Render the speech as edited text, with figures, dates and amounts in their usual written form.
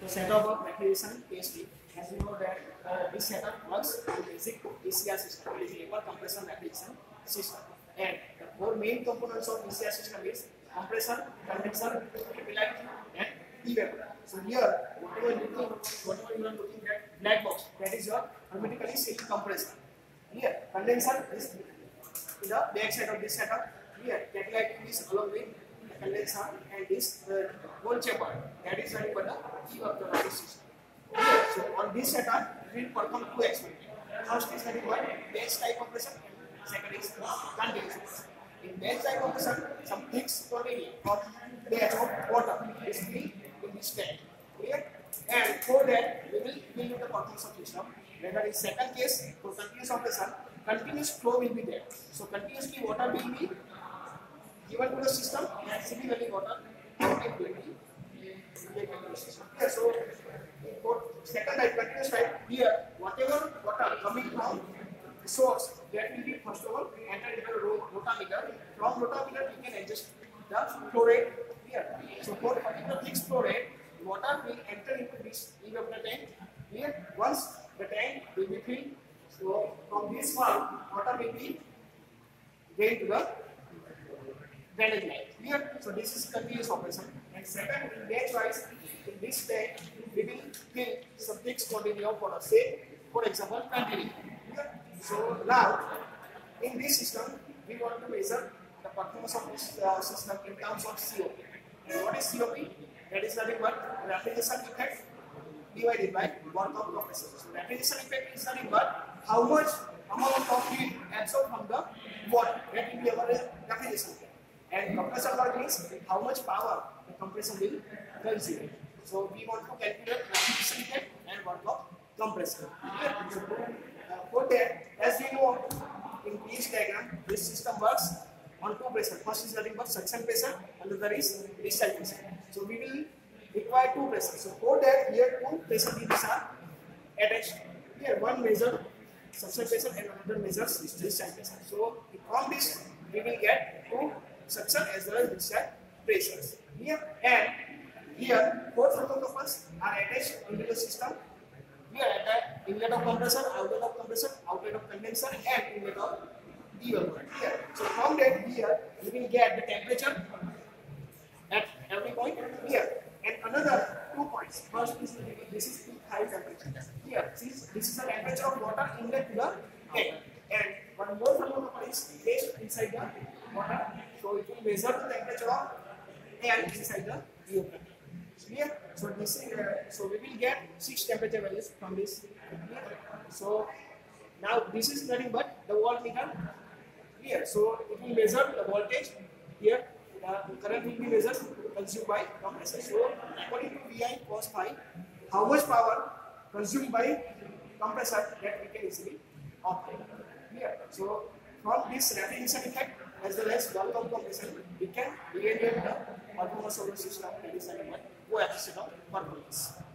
setup of refrigeration PhD. As you know that this setup works on basic VCR system, it is vapor compression refrigeration system. And the four main components of VCR system is compressor, condenser, capillary, and evaporator. So here, whatever you are looking at black box, that is your hermetically sealed compressor. Here, condenser is in the back side of this setup. Here, capillary is along with the condenser and this whole chamber, that is running for the evaporator system. Here, so on this setup, we will perform two experiments. First is running one batch type compression, and second is continuous. In batch type compression, some fixed quantity of batch of water is filled in this tank. Clear? And for that, we will fill with the performance of system. Whether in second case, for continuous compression, continuous flow will be there. So continuously water will be given to the system and similarly water outlet will be given to the system. Here, so for second type, continuous type, here whatever water coming from the source, that will be first of all entered into the rotameter. From rotameter we can adjust the flow rate here. So for particular fixed flow rate, water will enter into this evaporator tank. Here, once the tank will be filled, so from this valve, water will be drained to the drainage line. Here, so this is continuous operation. And second, in batch wise, in this tank, we will fill some fixed quantity of water. Say, for example, 20 liters. So now, in this system, we want to measure the performance of this system in terms of COP. And what is COP? That is nothing but refrigeration effect divided by work of compressor. So refrigeration effect is nothing but how much amount of heat absorbed from the water. That will be our refrigeration effect. And compressor work means how much power the compressor will consume. So we want to calculate refrigeration effect and work of compressor. For that, as we know in this diagram, this system works on two pressure. First is nothing but suction pressure, another is discharge pressure. So we will require two pressures. So for that, here two pressure units are attached. Here one measure suction pressure and another measures discharge pressure. So from this, we will get two suction as well as discharge pressures. Here and here, four thermocouples are attached into the system. Here at the inlet of compressor, outlet of compressor, outlet of condenser, and inlet of evaporator. Here. So from that, here we will get the temperature at every point here. And another 2 points. First is this is peak high temperature. Here, this is the temperature of water inlet to the tank. And one more thermocouple is placed inside the water. So it will measure the temperature of air inside the evaporator. Here, so this is so we will get 6 temperature values from this. Here. So now this is nothing but the voltmeter. Here, so it will measure the voltage. Here, the current will be measured consumed by compressor. So according to VI cos phi, how much power consumed by compressor that we can easily obtain. Here, so from this refrigeration effect as well as work of compressor, we can evaluate the performance of the system. That is coefficient of performance.